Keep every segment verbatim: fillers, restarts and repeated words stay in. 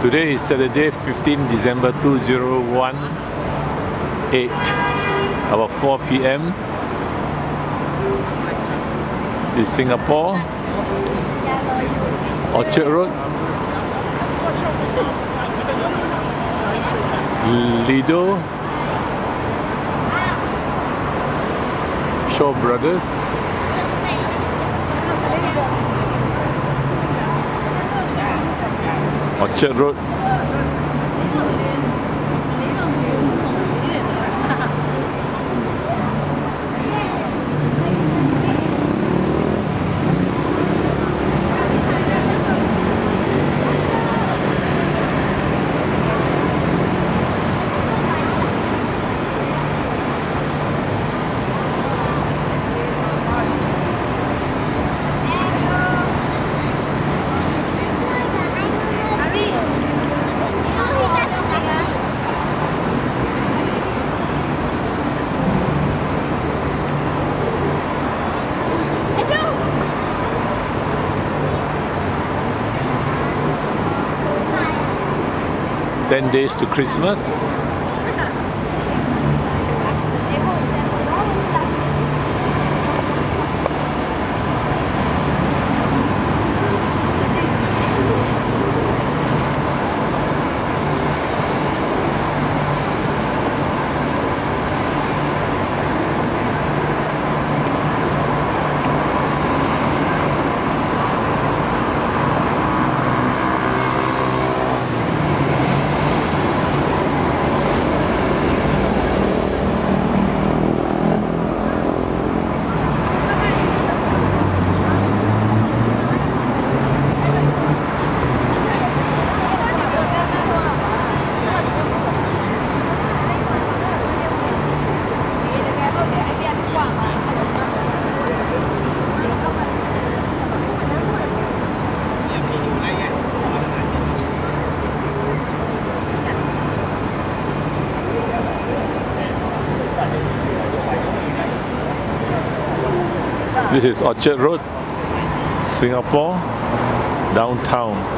Today is Saturday, fifteenth December two thousand eighteen, about four P M This is Singapore, Orchard Road, Lido, Shaw Brothers, Orchard Road, ten days to Christmas. This is Orchard Road, Singapore, downtown.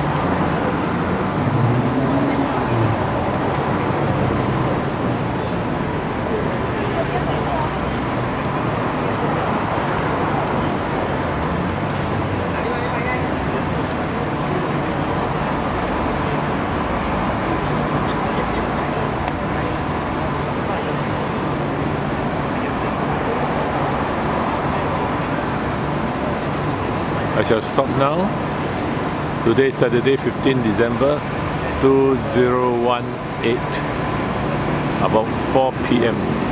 I shall stop now. Today is Saturday, fifteenth December two thousand eighteen, about four P M